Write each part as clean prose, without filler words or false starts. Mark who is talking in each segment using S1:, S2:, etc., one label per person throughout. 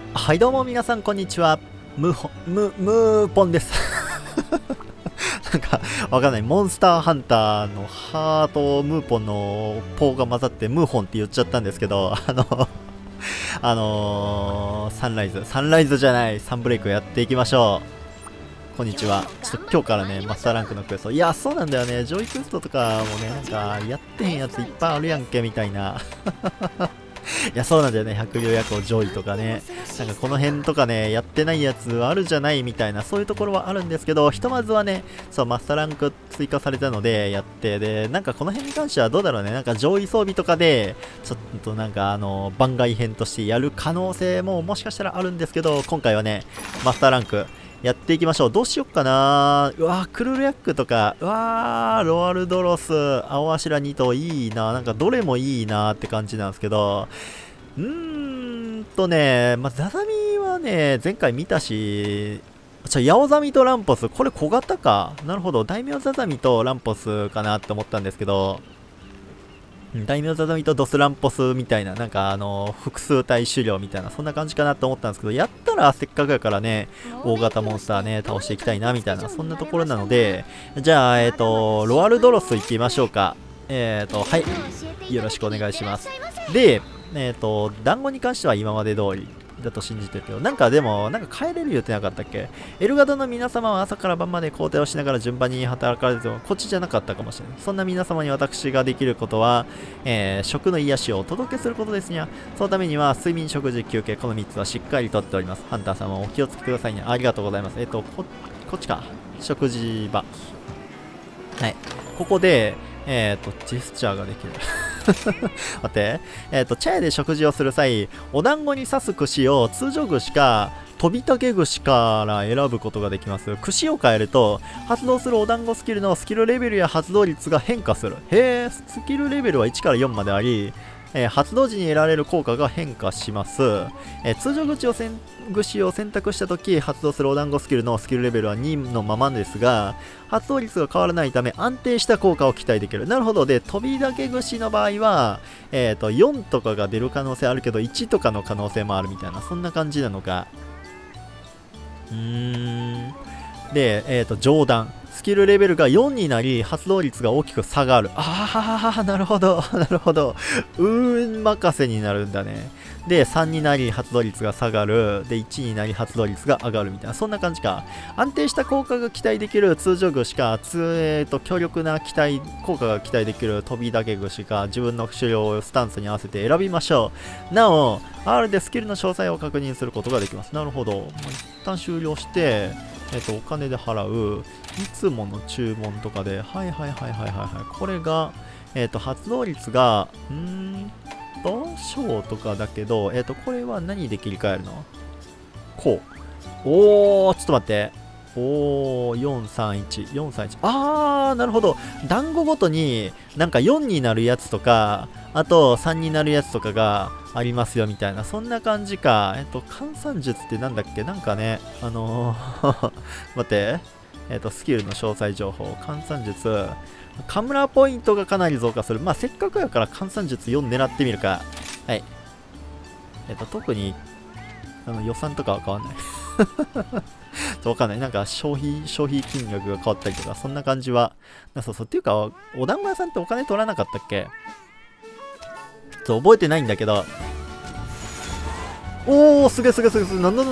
S1: はいどうも皆さんこんにちは。ムーポンです。なんかわかんない。モンスターハンターのハートムーポンのポーが混ざってムーホンって言っちゃったんですけど、サンライズじゃない、サンブレイクやっていきましょう。こんにちは。ちょっと今日からね、マスターランクのクエスト。いや、そうなんだよね。ジョイクエストとかもね、なんか、やってへんやついっぱいあるやんけ、みたいな。いや、そうなんだよね。百竜夜行ジョイとかね。なんかこの辺とかね、やってないやつあるじゃないみたいな、そういうところはあるんですけど、ひとまずはね、そう、マスターランク追加されたので、やって、で、なんかこの辺に関してはどうだろうね。なんか上位装備とかで、ちょっとなんか番外編としてやる可能性ももしかしたらあるんですけど、今回はね、マスターランク、やっていきましょう。どうしよっかな。うわー、クルルヤックとか、うわー、ロアルドロス、青柱2頭いいな。なんかどれもいいなって感じなんですけど、まあ、ザザミはね、前回見たし、ヤオザミとランポス、これ小型か。なるほど、大名ザザミとランポスかなって思ったんですけど、大名ザザミとドスランポスみたいな、なんか複数体狩猟みたいな、そんな感じかなと思ったんですけど、やったらせっかくやからね、大型モンスターね、倒していきたいな、みたいな、そんなところなので、じゃあ、ロアルドロス行きましょうか。はい。よろしくお願いします。で、団子に関しては今まで通りだと信じてるけど、なんかでも、なんか帰れる言ってなかったっけ？エルガドの皆様は朝から晩まで交代をしながら順番に働かれても、こっちじゃなかったかもしれない。そんな皆様に私ができることは、食の癒しをお届けすることですにゃ。そのためには、睡眠、食事、休憩、この3つはしっかりとっております。ハンター様お気をつけくださいね。ありがとうございます。こっちか。食事場。はい。ここで、ジェスチャーができる。待って。茶屋で食事をする際、お団子に刺す串を通常串か、飛び竹串から選ぶことができます。串を変えると、発動するお団子スキルのスキルレベルや発動率が変化する。へえ、スキルレベルは1から4まであり、発動時に得られる効果が変化します。通常串を選択したとき、発動するお団子スキルのスキルレベルは2のままですが、発動率が変わらないため安定した効果を期待できる。なるほど。で、飛びだけ串の場合は、4とかが出る可能性あるけど、1とかの可能性もあるみたいな、そんな感じなのか。で、上段。スキルレベルが4になり、発動率が大きく下がる。ああ、なるほど、なるほど。任せになるんだね。で、3になり、発動率が下がる。で、1になり、発動率が上がるみたいな。そんな感じか。安定した効果が期待できる通常串か、強力な効果が期待できる飛びだけ串か、自分の狩猟スタンスに合わせて選びましょう。なお、R でスキルの詳細を確認することができます。なるほど。一旦終了して、お金で払う。いつもの注文とかで、はい。これが、発動率が、小とかだけど、これは何で切り替えるの？こう。おー、ちょっと待って。431。なるほど。団子ごとになんか4になるやつとか、あと3になるやつとかがありますよみたいな、そんな感じか。換算術ってなんだっけ？なんかね、待って。スキルの詳細情報。換算術。カムラポイントがかなり増加する。まあ、せっかくやから換算術4狙ってみるか。はい。特に、予算とかは変わんない。わかんない。なんか消費金額が変わったりとか、そんな感じはなさそう。っていうか、お団子屋さんってお金取らなかったっけ？覚えてないんだけど。すげえ。なんだ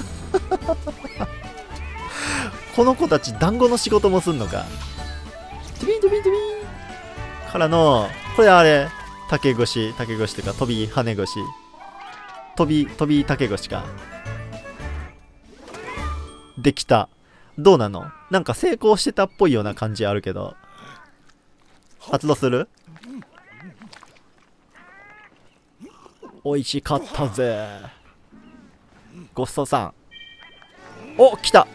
S1: この子たち団子の仕事もすんのか。トゥビンからの、これあれ、竹串っていうか飛び羽串。飛び竹串か。できた。どうなの？なんか成功してたっぽいような感じあるけど。発動する？美味しかったぜ。ごちそうさん。来た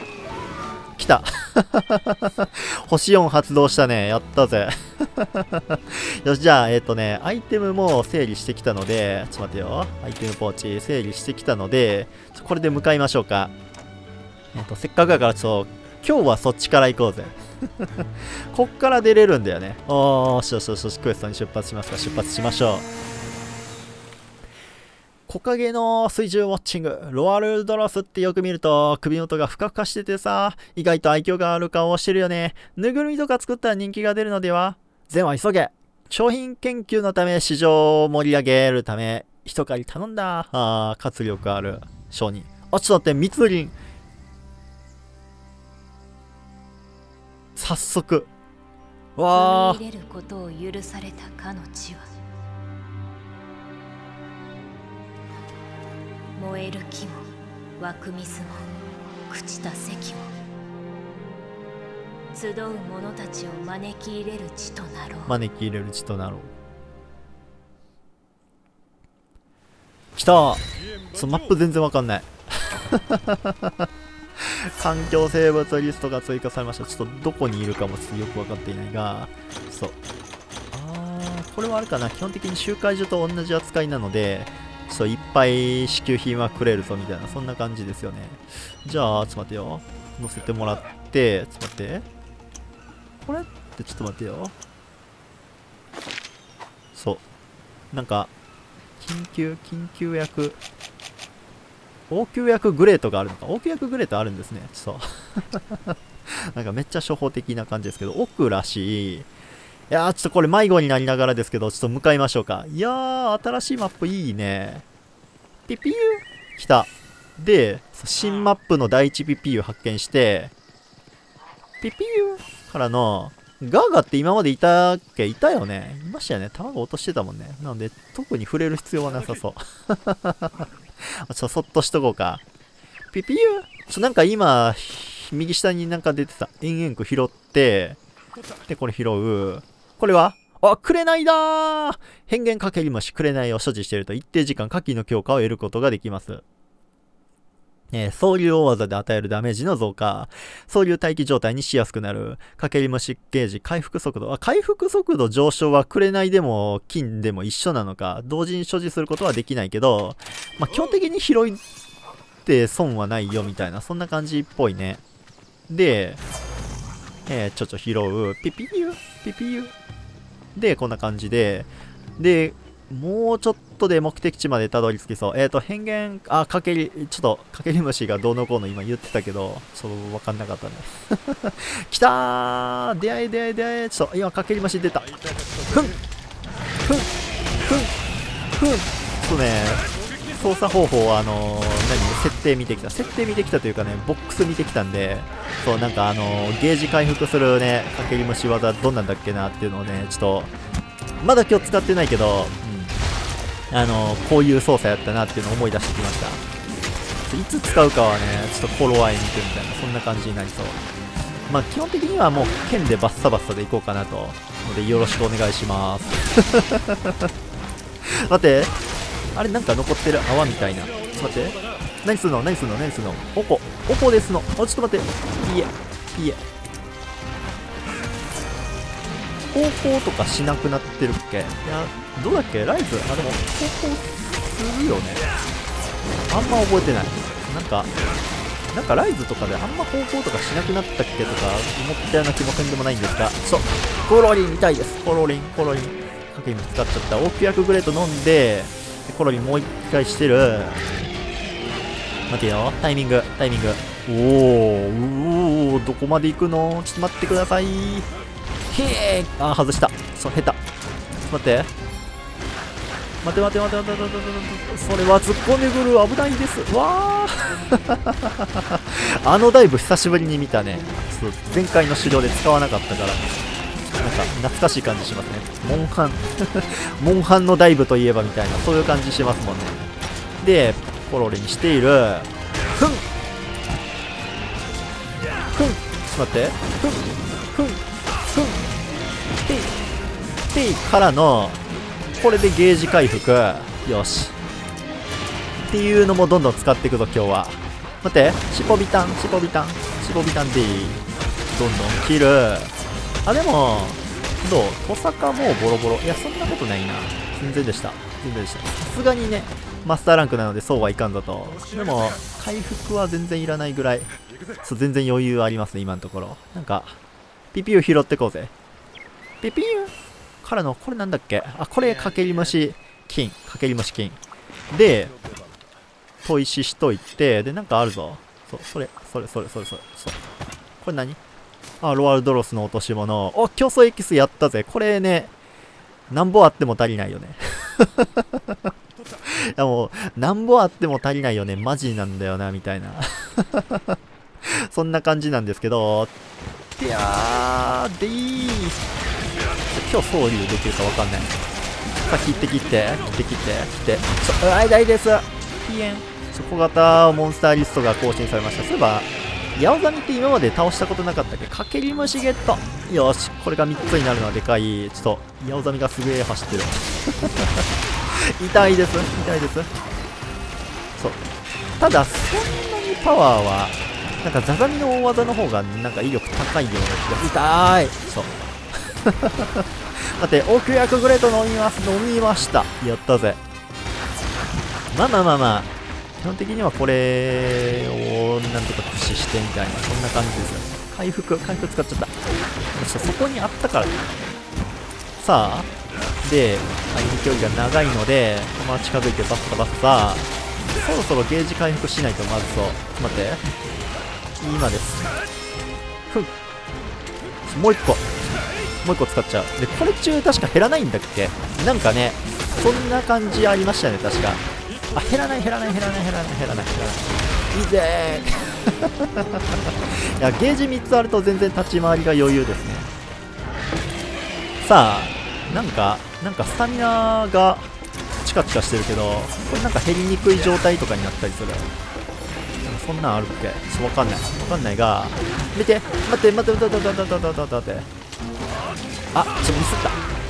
S1: 星4発動したね。やったぜ。よし、じゃあ、アイテムも整理してきたので、ちょっと待ってよ。アイテムポーチ整理してきたので、これで向かいましょうか。せっかくだから今日はそっちから行こうぜ。こっから出れるんだよね。よし、クエストに出発しますか。出発しましょう。 木陰の水中ウォッチング。ロアルドロスってよく見ると首元がふかふかしててさ、意外と愛嬌がある顔をしてるよね。ぬいぐるみとか作ったら人気が出るのでは？善は急げ。商品研究のため市場を盛り上げるため一狩り頼んだ。活力ある商人。あ、ちょっと待って、密林。早速。わ
S2: 踏み入れることを許されたかの地は燃える木も湧く水も朽ちた石も集う者たちを招き入れる地となろう。
S1: 招き入れる地となろう。来た。マップ全然わかんない。環境生物リストが追加されました。ちょっとどこにいるかもちょっとよく分かっていないが、そう。これはあれかな。基本的に集会所と同じ扱いなので、ちょっといっぱい支給品はくれるぞみたいな、そんな感じですよね。じゃあ、ちょっと待ってよ。乗せてもらって、ちょっと待って。これってちょっと待ってよ。そう。なんか、緊急薬。応急薬グレートがあるのか。応急薬グレートあるんですね。ちょっと。なんかめっちゃ初歩的な感じですけど、奥らしい。いやー、ちょっとこれ迷子になりながらですけど、ちょっと向かいましょうか。いやー、新しいマップいいね。ピピュー来た。で、新マップの第一ピピュー発見して、ピピューからの、ガーガって今までいたっけ？いたよね。いましたよね。卵落としてたもんね。なので、特に触れる必要はなさそう。そっとしとこうか。ピピューなんか今、右下になんか出てた。延々拾って、で、これ拾う。これは紅だー。変幻かけり虫、紅を所持していると一定時間火器の強化を得ることができます。総流大技で与えるダメージの増加。総流待機状態にしやすくなる。かけり虫ゲージ、回復速度。回復速度上昇は紅でも金でも一緒なのか。同時に所持することはできないけど、まあ、基本的に拾いって損はないよみたいな、そんな感じっぽいね。で、ちょ拾う。ピピユピピユで、こんな感じで。で、もうちょっとで目的地までたどり着きそう。変幻、ちょっと、かけり虫がどうのこうの今言ってたけど、ちょっとわかんなかったね。来たー。出会え。ちょっと、今、かけり虫出た。ふん。ちょっとね、操作方法は、設定見てきたというかね、ボックス見てきたんで、そう、なんかゲージ回復するね、かけり虫技どんなんだっけなっていうのをね、ちょっと、まだ今日使ってないけど、こういう操作やったなっていうのを思い出してきました。いつ使うかはね、ちょっとフォロワー見てみたいな、そんな感じになりそう。まあ、基本的にはもう剣でバッサバッサでいこうかなと。ので、よろしくお願いします。待って。あれなんか残ってる泡みたいな。ちょっと待って。何すんのおこですの。ちょっと待って。いえ。方向とかしなくなってるっけ？いや、どうだっけ？ライズ、でも、方向するよね。あんま覚えてない。なんかライズとかであんま方向とかしなくなったっけとか思ったような気もせんでもないんですが、コロリン見たいです。コロリン。かけに使っちゃった。応急薬グレート飲んで、コロリンもう一回してる。待てよ。タイミング。おー、どこまで行くの？ちょっと待ってください。へー、外した。下手。ちょっと待って。待て。それは突っ込んでくる。危ないです。わー。ダイブ久しぶりに見たね。前回の狩猟で使わなかったから、なんか懐かしい感じしますね。モンハンのダイブといえばみたいな、そういう感じしますもんね。で、コロリにしている。ちょっと待って。からの、これでゲージ回復。よし。っていうのもどんどん使っていくぞ、今日は。待って。シポビタンでいい。どんどん切る。でも、どう？トサカもうボロボロ。いや、そんなことないな。全然でした。さすがにね、マスターランクなのでそうはいかんぞと。でも、回復は全然いらないぐらい。全然余裕ありますね、今のところ。なんか、ピピュー拾ってこうぜ。ピピューからの、これなんだっけ？これ、かけり虫金。 で砥石しといて、でなんかあるぞ。それこれ何？あ、ロワルドロスの落とし物。お、競争エキスやったぜ。これね、なんぼあっても足りないよね。いやもう、なんぼあっても足りないよね。マジなんだよな、みたいな。そんな感じなんですけど、いやー、でー。今日総流できるかわかんない。さあ、切って。痛いです。ピエン。小型モンスターリストが更新されました。そういえば、ヤオザミって今まで倒したことなかったっけ？かけり虫ゲット。よし、これが3つになるのはでかい。ちょっと、ヤオザミがすげえ走ってる。痛いです。そう。ただ、そんなにパワーは、なんかザザミの大技の方がなんか威力高いような気が。痛い。そう。待って、奥役グレート飲みました。やったぜ。まあ。基本的にはこれをなんとか駆使してみたいな、そんな感じですよね。回復使っちゃった。そこにあったからね。さあ、で、回復距離が長いので、このまま近づいてバッサそろそろゲージ回復しないとまずそう。待って。今です。もう一個使っちゃう。で、これ中確か減らないんだっけ？なんかね、そんな感じありましたね、確か。あ、減らない。いいぜー。いや、ゲージ3つあると全然立ち回りが余裕ですね。さあ、なんかスタミナがチカチカしてるけど、これなんか減りにくい状態とかになったりする。そんなんあるっけ？わかんないが、待って。あ、ミスった。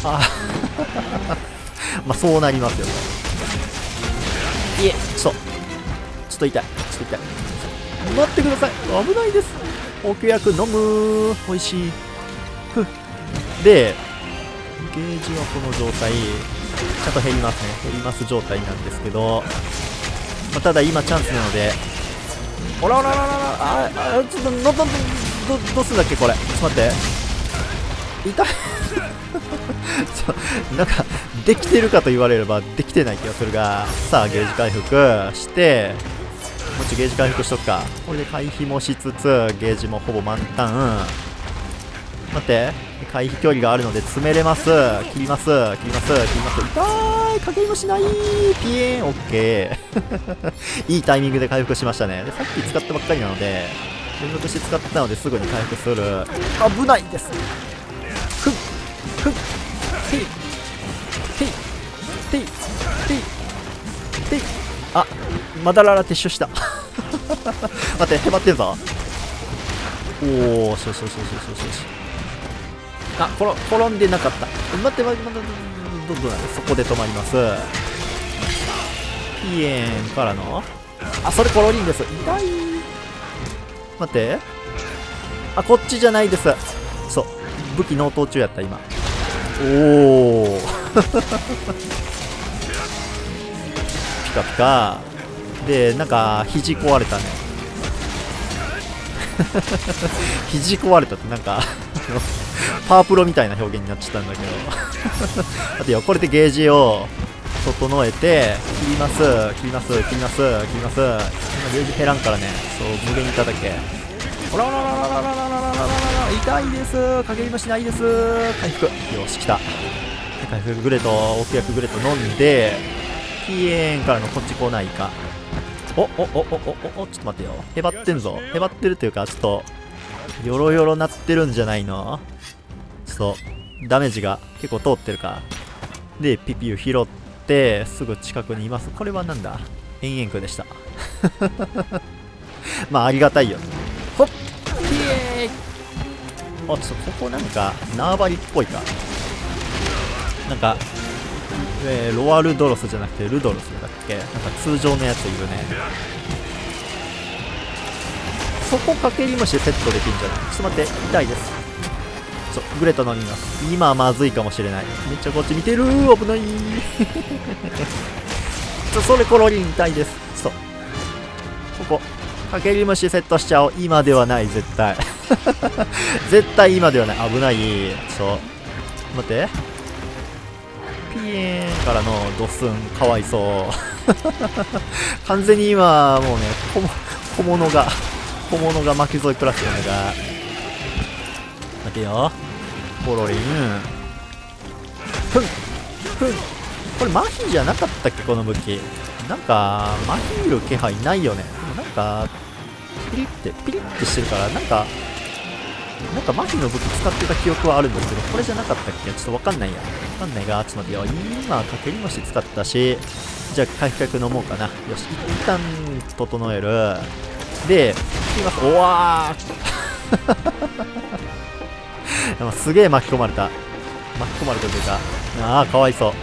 S1: あまあそうなりますよ。いえ、ちょっと痛い。待ってください。危ないです。奥薬飲む。おいしい。で、ゲージはこの状態、ちゃんと減りますね。減ります状態なんですけど、まあ、ただ今チャンスなので、ちょっとどうすんだっけこれ。ちょっと待って。痛い。なんかできてるかと言われればできてない気がするが、さあゲージ回復して、もうちょいゲージ回復しとくか。これで回避もしつつゲージもほぼ満タン。待って、回避距離があるので詰めれます。切ります。痛い。かけりもしない。ピエン。オッケー。いいタイミングで回復しましたね。でさっき使ったばっかりなので、連続して使ったのですぐに回復する。危ないです。あ、まだらら撤収した。待って、へばってんぞ。おお、し。あ、転んでなかった。待って、どんどんそこで止まります。ピエンからの、あ、それコロリンです。痛い。待って、あ、こっちじゃないです。そう、武器納刀中やった今。おお。ピカピカで、なんか肘壊れたね。肘壊れたってなんかパワープロみたいな表現になっちゃったんだけど。待てよ、これでゲージを整えて切ります。今ゲージ減らんからね。そう、無限に叩け。ほら痛いです。かけりもしないです。回復。よし、来た。回復グレート、奥役グレート飲んで、ピエンからのこっち来ないか。ちょっと待ってよ。へばってんぞ。へばってるというか、ちょっと、ヨロヨロなってるんじゃないの？ちょっと、ダメージが結構通ってるか。で、ピピュー拾って、すぐ近くにいます。これはなんだ？延々区でした。まあ、ありがたいよ。ほっ！ピエーイ！あ、ちょっとここなんか、縄張りっぽいか。なんか、ロワルドロスじゃなくてルドロスだっけ？なんか通常のやついるね。そこかけり虫セットできるんじゃない？ちょっと待って、痛いです。グレート飲みます。今はまずいかもしれない。めっちゃこっち見てるー。危ないー。それコロリン痛いです。ここかけり虫セットしちゃおう。今ではない、絶対。絶対今ではない。危ない。待って、 ピエーンからのドスン、かわいそう完全に今もうね小物が巻き添え食らってるのが、待てよ、ポロリン、ふんこれ麻痺じゃなかったっけ、この武器。なんか麻痺る気配ないよね。でもなんかピリってしてるから、なんか麻痺の武器使ってた記憶はあるんですけど、これじゃなかったっけ、ちょっとわかんないや。わかんないが、ちょっと待ってよ。今かけり虫使ったし、じゃあ回復薬飲もうかな。よし、一旦整える。で、いきます。おわーすげえ巻き込まれたというか、ああかわいそう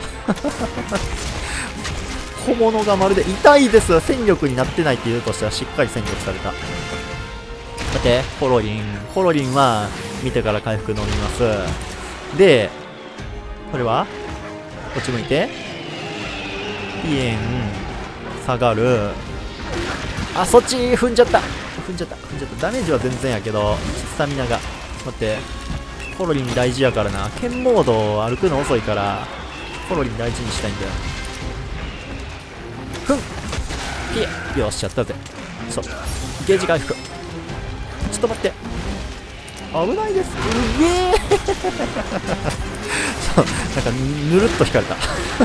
S1: 小物がまるで痛いです。戦力になってないっていうとしてはしっかり戦力された。待って、コロリンは見てから回復飲みます。でこれはこっち向いてピエン下がる。あ、そっち踏んじゃったダメージは全然やけど、スタミナが、待って、コロリン大事やからな。剣モード歩くの遅いからコロリン大事にしたいんだよ。ふんピエ、よしやったぜ。そうゲージ回復、ちょっと待って、危ないです。うげえそうなんかぬるっと引かれた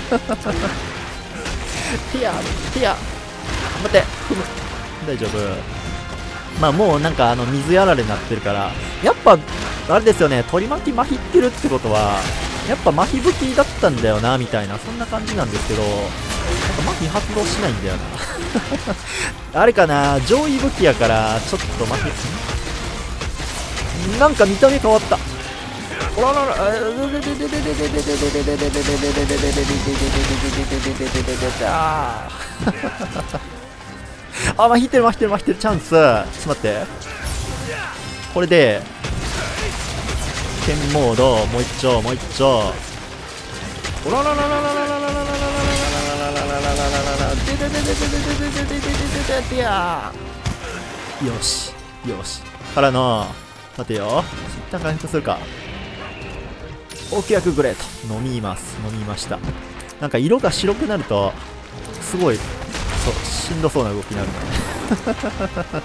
S1: ピア待って、踏む、大丈夫。まあもうなんか水やられになってるから、やっぱあれですよね、取り巻き麻痺ってるってことはやっぱ麻痺武器だったんだよなみたいな、そんな感じなんですけど、なんか麻痺発動しないんだよなあれかな、上位武器やからちょっと麻痺、なんか見た目変わった。おららら、あ、まひってる、チャンス。ちょっと待って、これで剣モードもう一丁、おらららららららららららららららよしからの、待てよ、一旦回復するか。大きくグレート飲みました。なんか色が白くなるとすごいしんどそうな動きになるね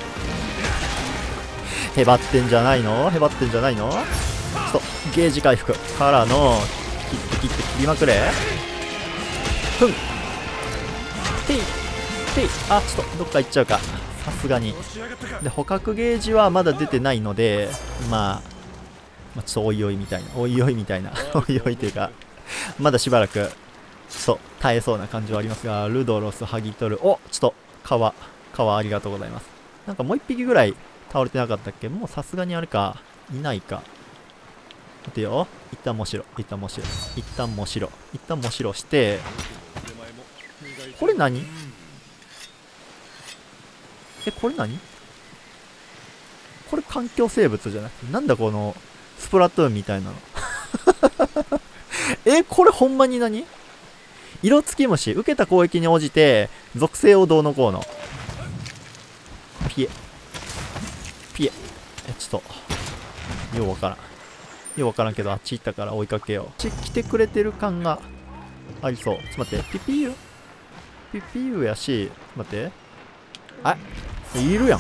S1: へばってんじゃないの、ちょっとゲージ回復からの切りまくれ。ふんていあ、ちょっとどっか行っちゃうか、さすがに。で捕獲ゲージはまだ出てないので、まあちょっとおいおいみたいなおいおいというか、まだしばらく耐えそうな感じはありますが、ルドロス、ハギトル、お、ちょっと川ありがとうございます。なんかもう一匹ぐらい倒れてなかったっけ。もうさすがにあれか、いないか。待てよ、一旦もしろして、これ何、これ何、これ環境生物じゃなくて、なんだこのスプラトゥーンみたいなのこれほんまに何、色付き虫、受けた攻撃に応じて属性をどうのこうの。ピエちょっとようわからんけど、あっち行ったから追いかけよう。あっち来てくれてる感がありそう。ちょっと待って、ピピユやし、待って、あ、いるやん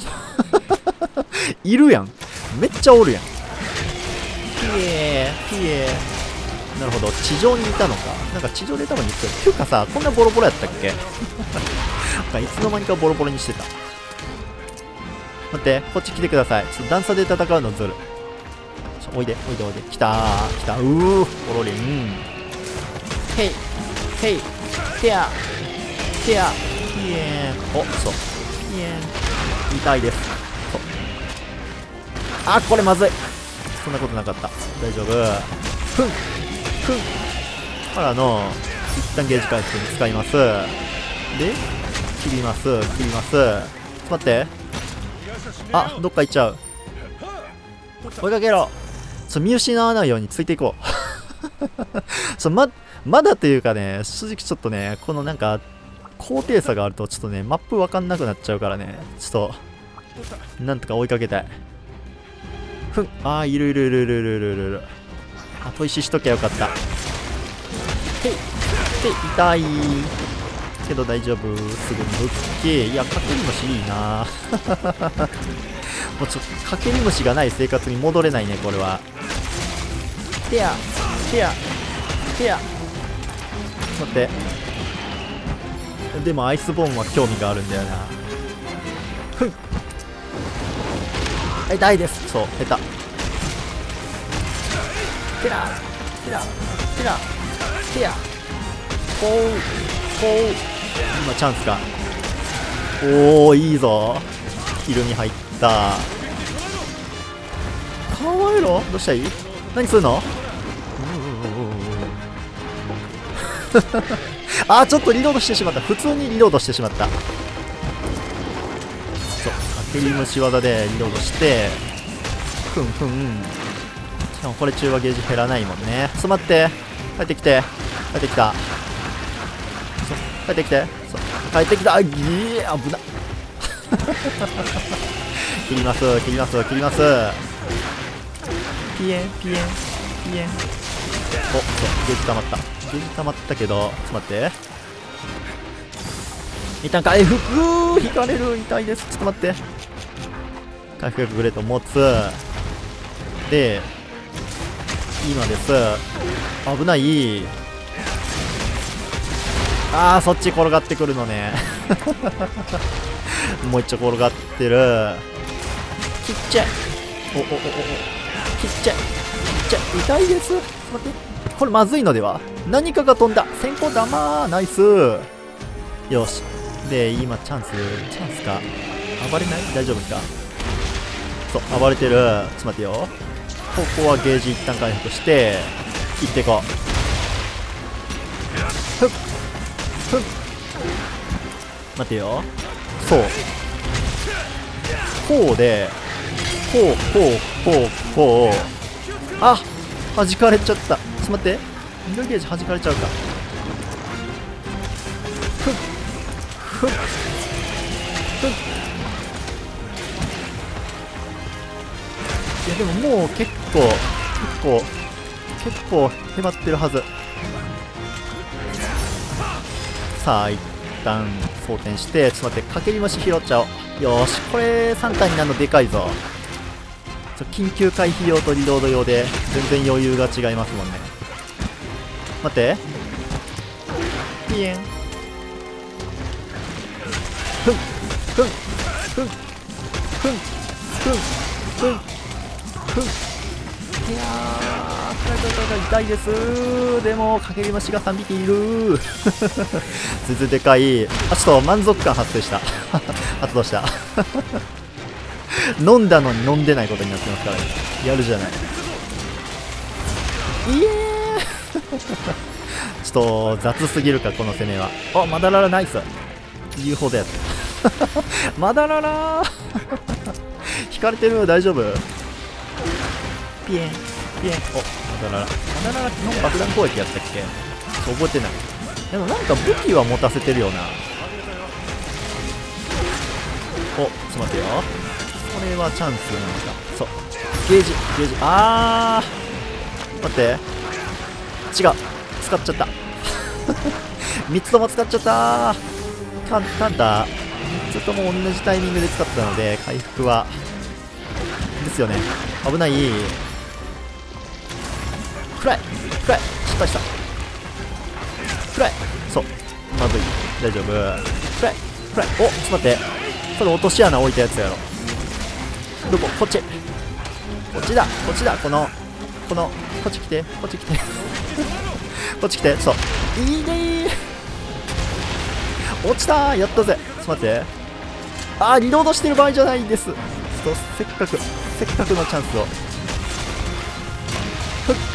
S1: めっちゃおるやん。ピエなるほど、地上にいたのか。なんか地上で多分言ってる。っていうかさ、こんなボロボロやったっけいつの間にかボロボロにしてた。待って、こっち来てください。ちょっと段差で戦うのずる。おいで。来た。ポロリン。ヘイ。テア。ピエン。お、そう。ピエン。痛いです。あ、これまずい。そんなことなかった。大丈夫。ふんからの一旦ゲージ回復に使います。で切ります。ちょっと待って、あ、どっか行っちゃう。追いかけろ。見失わないようについていこうまだというかね、正直ちょっとね、このなんか高低差があるとちょっとね、マップわかんなくなっちゃうからね、ちょっとなんとか追いかけたい。あー、いる。後石しときゃよかった。 へい痛いけど大丈夫、すぐに復帰。いや、かけり虫いいなもうちょっとかけり虫がない生活に戻れないね、これは。てやてやてや、待って、でもアイスボーンは興味があるんだよな。ふん、痛いです。そう、下手。てらてらてらてや、こうこう、今チャンスか。おお、いいぞ、ヒルに入った。顔えろ、どうしたらいい、何するのあー、ちょっとリロードしてしまった。普通にリロードしてしまった。そう、かけり虫技でリロードして、ふんふん。しかもこれ中和ゲージ減らないもんね。ちょっと待って、帰ってきて、帰ってきた、そう、帰ってきて、そう、帰ってきた。ぎー、危な切ります切ります切ります。ピエンピエンピエン。お、そう、ゲージ溜まった、ゲージ溜まったけど、ちょっと待って、一旦回復、引かれる、痛いです。ちょっと待って、回復グレート持つで、今です。危ない。あー、そっち転がってくるのねもう一丁転がってる。ちっちゃい、おおおおお、ちっちゃいちっちゃい、痛いです。待って、これまずいのでは。何かが飛んだ。先行玉、ナイス。よし、で今チャンスか。暴れない、大丈夫か。そう、暴れてる。ちょっと待ってよ、ここはゲージ一旦回復して切っていこう。ふっふっ、待てよ、そう、こうで、こうこうこうこう、あ、弾かれちゃった。ちょっと待って、ミドルゲージ弾かれちゃうか。ふっふっふっいや、でももう結構へばってるはず。さあ一旦装填して、ちょっと待って、かけり虫拾っちゃおう。よーし、これ3体になるのでかいぞ。緊急回避用とリロード用で全然余裕が違いますもんね。待って、ピエン、ふんふんふんふんふんふんふん、いやー、痛いです。でもかけり虫が3匹いる全然でかい。あ、ちょっと満足感発生した発動した飲んだのに飲んでないことになってますからね。やるじゃない。いえちょっと雑すぎるか、この攻めは。あ、マダララナイス、言うほどやったマダララ引かれてる、大丈夫。ピエンピエン、お、マダララ基本爆弾攻撃やったっけ、覚えてない。でもなんか武器は持たせてるよな。お、ちょっと待ってよ、これはチャンスなのか。そう、ゲージあー、待って、違う、使っちゃった3つとも使っちゃったカンタ3つとも同じタイミングで使ったので回復はですよね。危ない。フライ失敗した。フライ、そう、まずい、大丈夫。フライ、お、ちょっと待って、それ落とし穴置いたやつやろ。どこ、こっちだ、こっち来てこっち来て、そう、いいねー、落ちたー、やったぜ。ちょっと待って、あー、リロードしてる場合じゃないです。ちょっとせっかくのチャンスを、ふっ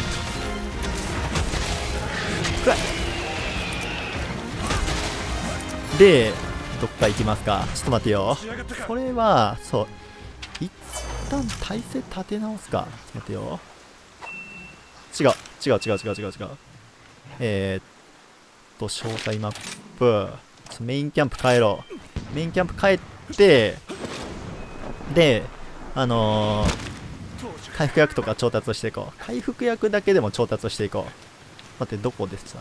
S1: くらいで、どっか行きますか。ちょっと待てよ、これはそう、一旦体勢立て直すか。ちょっと待てよ、違う、詳細マップ、メインキャンプ帰ろう。メインキャンプ帰って、で、回復薬とか調達していこう。回復薬だけでも調達していこ待って、どこでした？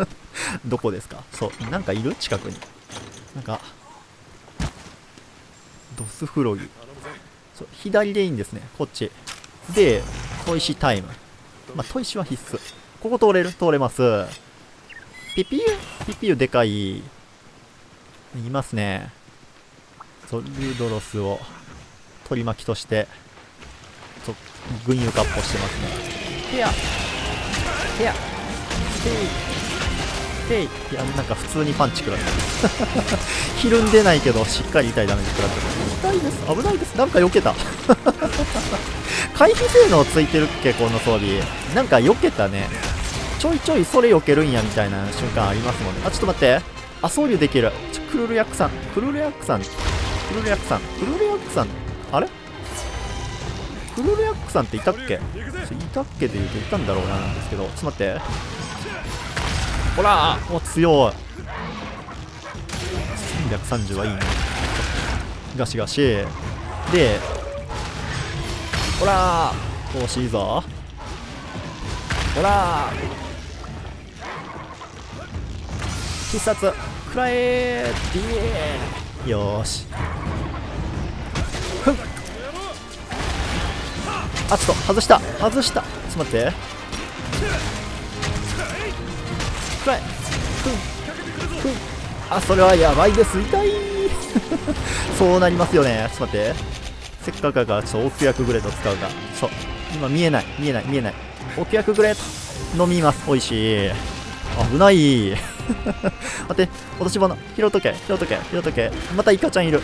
S1: どこですか？そう、なんかいる？近くに。なんか、ドスフロギ。そう、左でいいんですね。こっち。で、砥石タイム。まあ、砥石は必須。ここ通れる？通れます。ピピュー？ピピューでかい。いますね。そう、ルードロスを取り巻きとして、そう、群雄割歩してますね。ヘアヘアヘイいや、なんか普通にパンチ食らってひるんでないけど、しっかり痛いダメージ食らってる。痛いです。危ないです。なんか避けた。回避性能ついてるっけ、この装備。なんか避けたね。ちょいちょいそれ避けるんやみたいな瞬間ありますもんね。あ、ちょっと待って。あ、僧侶できる。クルルヤックさん。クルルヤックさん。クルルヤックさん。クルルヤックさん。あれクルルヤックさんっていたっけ？いたっけで言うといたんだろうな、なんですけど。ちょっと待って。ほらー、お、強い。330はいいね。ガシガシ。で、ほらー、惜しいぞ。ほらー。必殺、くらえー、ディー。よーし。ふん。あ、ちょっと外した。外した。ちょっと待って。くらえ。ふん。ふん。あ、それはやばいです。痛い。そうなりますよね。ちょっと待って。せっかくだから、ちょっと奥役グレード使うか。そう。今見えない。見えない。見えない。奥役グレード。飲みます。おいしい。危ない。待って。落とし物。拾っとけ。拾っとけ。拾っとけ。またイカちゃんいる。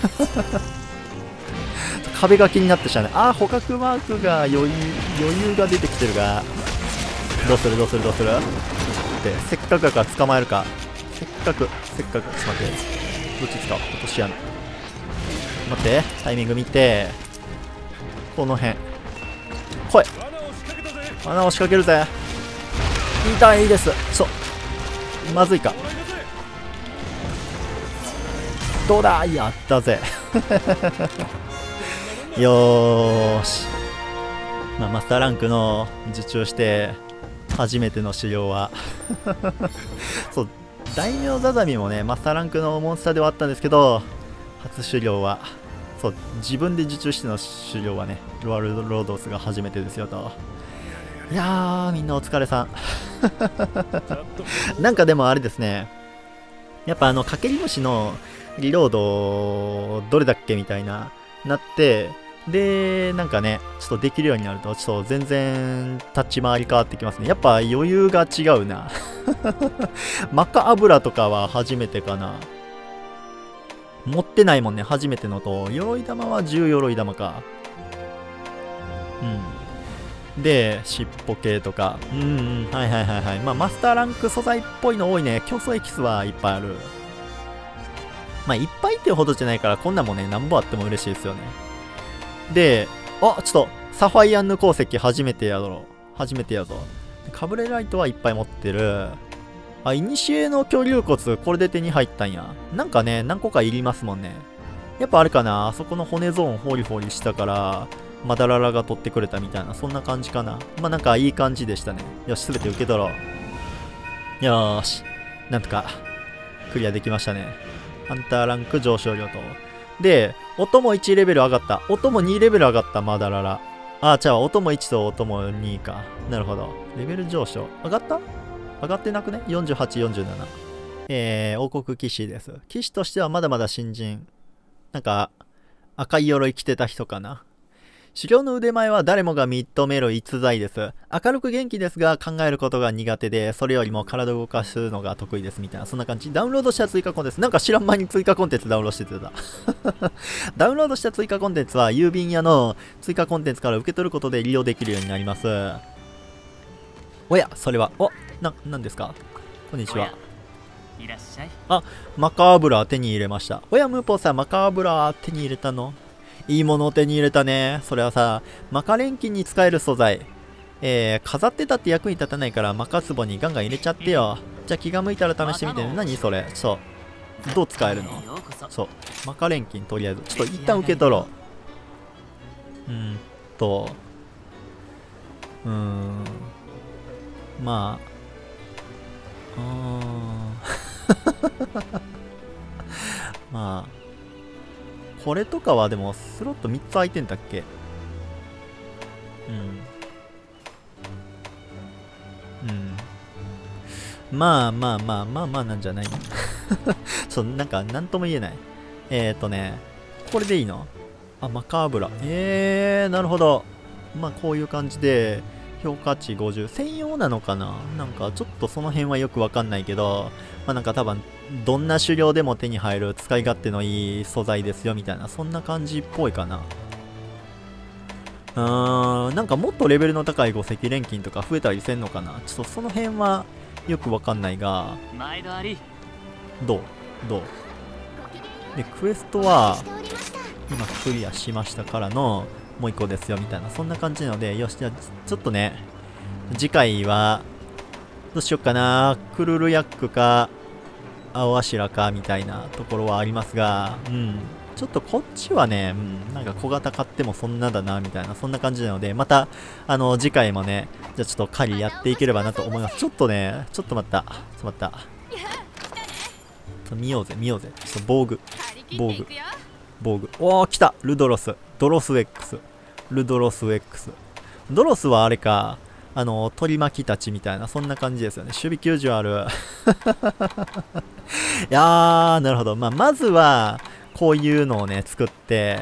S1: 壁が気になってしたね。あー、捕獲マークが余裕が出てきてるが。どうするどうするどうするで、せっかくだから捕まえるか。せっかく、ちょっと待って。どっち使おう。落とし穴。待って、タイミング見て。この辺。来い。穴を仕掛けるぜ。痛いです。まずいか。どうだ、やったぜ。よーし。まあ、マスターランクの受注して、初めての狩猟はそう、大名ザザミもね、マスターランクのモンスターではあったんですけど、初狩猟は、そう、自分で受注しての狩猟はね、ロアルロードスが初めてですよと。いやー、みんなお疲れさん。なんかでもあれですね、やっぱかけり虫のリロード、どれだっけみたいな、なって、で、なんかね、ちょっとできるようになると、ちょっと全然立ち回り変わってきますね。やっぱ余裕が違うな。マカ油とかは初めてかな。持ってないもんね、初めてのと。鎧玉は10鎧玉か。うん。で、尻尾系とか。はいはいはいはい。まあ、マスターランク素材っぽいの多いね。競争エキスはいっぱいある。まあ、いっぱいってほどじゃないから、こんなんもね、なんぼあっても嬉しいですよね。で、あ、ちょっと、サファイアンヌ鉱石初めてやろ。初めてやぞ。カブレライトはいっぱい持ってる。あ、イニシエの巨竜骨、これで手に入ったんや。なんかね、何個かいりますもんね。やっぱあれかな、あそこの骨ゾーンホリホリしたから、マダララが取ってくれたみたいな、そんな感じかな。まあなんかいい感じでしたね。よし、すべて受け取ろう。よーし。なんとか、クリアできましたね。ハンターランク上昇量と。で、音も1レベル上がった。音も2レベル上がった、マダララ。あ、じゃあ、音も1と音も2か。なるほど。レベル上昇。上がった？上がってなくね？ 48、47。王国騎士です。騎士としてはまだまだ新人。なんか、赤い鎧着てた人かな。狩猟の腕前は誰もが認める逸材です。明るく元気ですが考えることが苦手で、それよりも体を動かすのが得意ですみたいな、そんな感じ。ダウンロードした追加コンテンツ。なんか知らん間に追加コンテンツダウンロードしてた。ダウンロードした追加コンテンツは郵便屋の追加コンテンツから受け取ることで利用できるようになります。おや、それは、なんですか？こんにちは。
S3: いらっしゃい。
S1: あ、マカーブラ手に入れました。おや、ムーポーさん、マカーブラ手に入れたの？いいものを手に入れたね。それはさ、マカ錬金に使える素材。飾ってたって役に立たないから、マカ壺にガンガン入れちゃってよ。じゃあ気が向いたら試してみてね。何それ？そう。どう使えるの？そう。マカ錬金とりあえず。ちょっと一旦受け取ろう。 まあ、まあ、これとかはでもスロット3つ空いてんだっけ？うん。まあまあまあまあまあなんじゃないなんか、なんとも言えない。これでいいの？あ、マカーブラ。なるほど。まあ、こういう感じで、評価値50。専用なのかな？なんか、ちょっとその辺はよくわかんないけど、まあなんか多分、どんな狩猟でも手に入る使い勝手のいい素材ですよ、みたいな、そんな感じっぽいかな。なんかもっとレベルの高い5石錬金とか増えたりせんのかな？ちょっとその辺はよくわかんないが、どうで、クエストは、今クリアしましたからの、もう一個ですよ、みたいな、そんな感じなので、よし、じゃあ、ちょっとね、次回は、どうしよっかな、クルルヤックか、青アシラか、みたいなところはありますが、ちょっとこっちはね、なんか小型買ってもそんなだな、みたいな、そんな感じなので、また、次回もね、じゃあちょっと狩りやっていければなと思います。ちょっとね、ちょっと待った。見ようぜ。ちょっと防具。おー、来たルドロス。ドロス X。ドロスはあれか、取り巻きたちみたいな、そんな感じですよね。守備90ある。いやー、なるほど。まずは、こういうのをね、作って、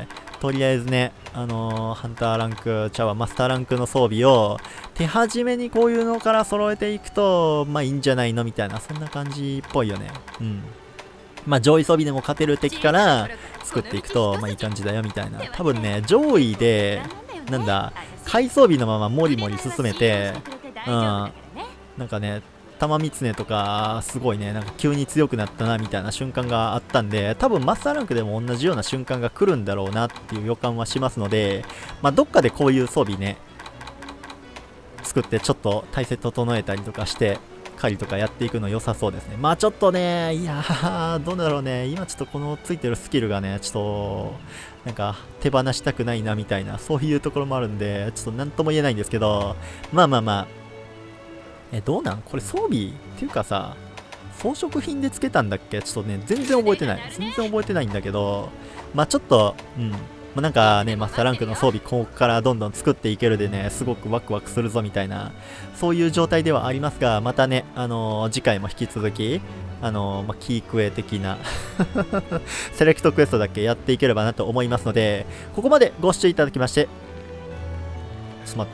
S1: とりあえずね、ハンターランク、マスターランクの装備を、手始めにこういうのから揃えていくと、まあいいんじゃないのみたいな、そんな感じっぽいよね。上位装備でも勝てる敵から作っていくと、いい感じだよみたいな。多分ね、上位で、下位装備のままもりもり進めて、なんかね、玉狐とか、すごいね、なんか急に強くなったなみたいな瞬間があったんで、多分マスターランクでも同じような瞬間が来るんだろうなっていう予感はしますので、どっかでこういう装備ね、作ってちょっと体勢整えたりとかして、狩りとかやっていくの良さそうですね。ちょっとね、いやー、どうだろうね。今ちょっとこのついてるスキルがね、ちょっと、なんか手放したくないなみたいな、そういうところもあるんで、ちょっとなんとも言えないんですけど、どうなんこれ装備っていうかさ、装飾品でつけたんだっけ？ちょっとね、全然覚えてないんだけど、ちょっと、なんかね、マスターランクの装備ここからどんどん作っていけるでね、すごくワクワクするぞみたいな、そういう状態ではありますが、またね、次回も引き続き、キークエ的なセレクトクエストだけやっていければなと思いますので、ここまでご視聴いただきまして、待った。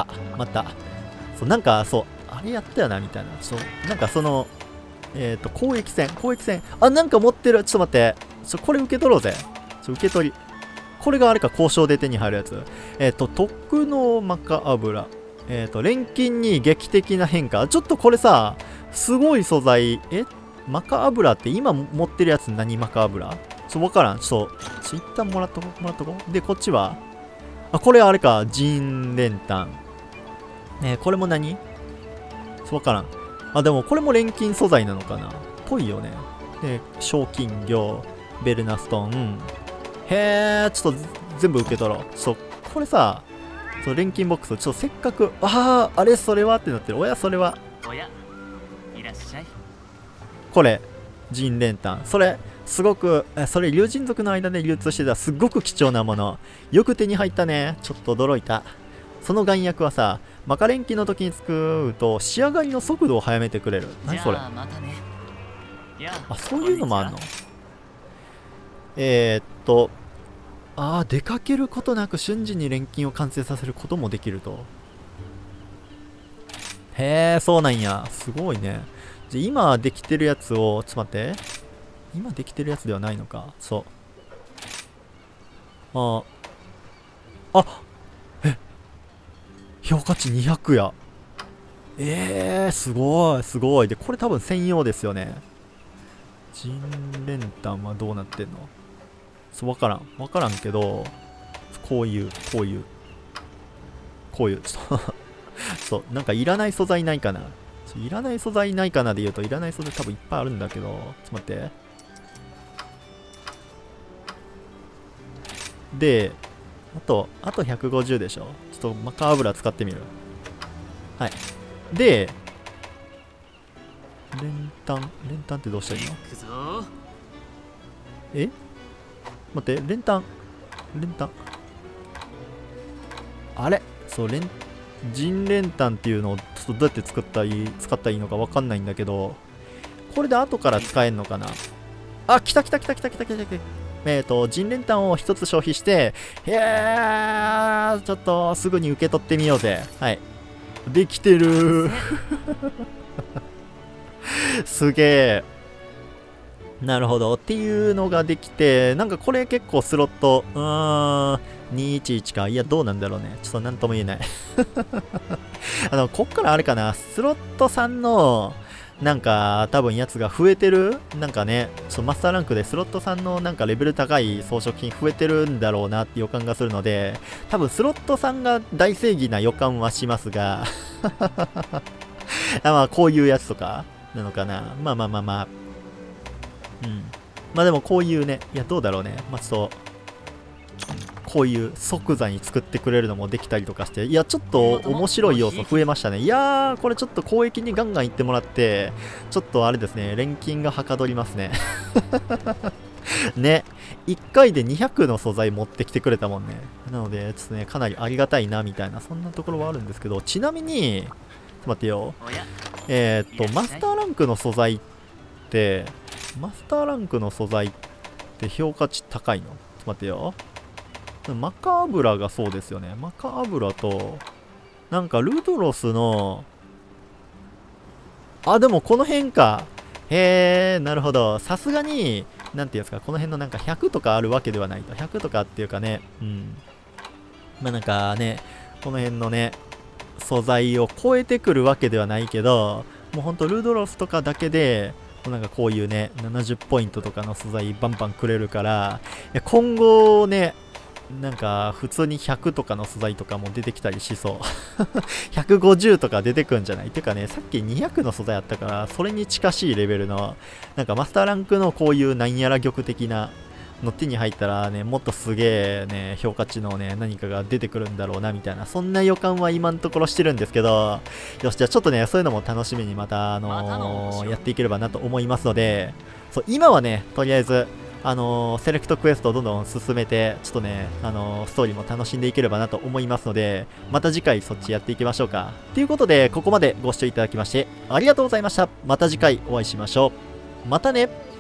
S1: なんか、あれやったよな、みたいな。なんか交易船。なんか持ってる。ちょっと待って。これ受け取ろうぜ。受け取り。これがあれか、交渉で手に入るやつ。特納マカ油。錬金に劇的な変化。ちょっとこれさ、すごい素材。マカ油って今持ってるやつ何マカ油？わからん。一旦もらっとこう。で、こっちはこれあれか、人練炭。これも何？わからん。でもこれも錬金素材なのかな？ぽいよね。で、賞金魚、ベルナストーン。ちょっと全部受け取ろう。これさ、錬金ボックス、せっかく、あれ、それはってなってる。それは。
S3: いらっしゃい。
S1: これ、人練炭。すごく、それ、竜神族の間で流通してたすっごく貴重なもの。よく手に入ったね。ちょっと驚いた。その丸薬はさ、マカ錬金の時に作ると仕上がりの速度を早めてくれる。何それ？そういうのもあんの？出かけることなく瞬時に錬金を完成させることもできると。そうなんや。すごいね。じゃ、今できてるやつを、ちょっと待って。今できてるやつではないのか。評価値200や。すごい。で、これ多分専用ですよね。人練炭はどうなってんの？わからんけど、こういう、なんかいらない素材ないかな。いらない素材ないかなで言うと、いらない素材多分いっぱいあるんだけど、ちょっと待って。で、あと150でしょ。ちょっとマカ油使ってみる。はい。 で、練炭ってどうしたらいいの？
S3: 行くぞ。
S1: え、待って、練炭。あれそう、人練炭っていうのをちょっとどうやって使ったらいいのかわかんないんだけど、これで後から使えんのかな。あ、来た。人練炭を一つ消費して、ちょっとすぐに受け取ってみようぜ。はい。できてるすげえ。なるほど。っていうのができて、なんかこれ結構スロット、211か。いや、どうなんだろうね。ちょっとなんとも言えない。こっからあれかな。スロット3の、なんか、多分やつが増えてるなんかね、マスターランクでスロット3のなんかレベル高い装飾品増えてるんだろうなって予感がするので、多分スロット3が大正義な予感はしますが、まあ、こういうやつとかなのかな。まあ。うん。まあでもこういうね、いや、どうだろうね。まあちょっと、こういう即座に作ってくれるのもできたりとかして、いや、ちょっと面白い要素増えましたね。いやー、これちょっと交易にガンガン行ってもらって、ちょっとあれですね、錬金がはかどりますね。ね、1回で200の素材持ってきてくれたもんね。なので、ちょっとね、かなりありがたいな、みたいな、そんなところはあるんですけど、ちなみに、ちょっと待ってよ。マスターランクの素材って、評価値高いの？ちょっと待ってよ。マカーブラがそうですよね。マカーブラと、なんかルドロスの、あ、でもこの辺か。なるほど。さすがに、なんていうんですか、この辺のなんか100とかあるわけではないと。100とかっていうかね、うん。まあなんかね、この辺のね、素材を超えてくるわけではないけど、もうほんとルドロスとかだけで、なんかこういうね、70ポイントとかの素材バンバンくれるから、今後ね、なんか普通に100とかの素材とかも出てきたりしそう150とか出てくんじゃない？てかね、さっき200の素材あったから、それに近しいレベルのなんかマスターランクのこういうなんやら玉的なの手に入ったらね、もっとすげえね、評価値のね、何かが出てくるんだろうなみたいな、そんな予感は今のところしてるんですけど、よし、じゃあちょっとね、そういうのも楽しみにまたやっていければなと思いますので、そう、今はね、とりあえずセレクトクエストをどんどん進めて、ちょっとね、ストーリーも楽しんでいければなと思いますので、また次回そっちやっていきましょうか。ということで、ここまでご視聴いただきまして、ありがとうございました。また次回お会いしましょう。またね。